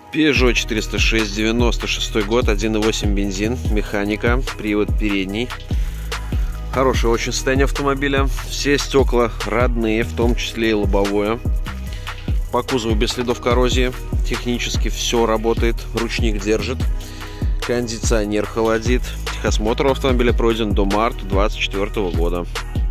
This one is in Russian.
Peugeot 406, 96 год, 1.8 бензин, механика, привод передний. Хорошее очень состояние автомобиля. Все стекла родные, в том числе и лобовое. По кузову без следов коррозии. Технически все работает. Ручник держит. Кондиционер холодит. Техосмотр автомобиля пройден до марта 2024 года.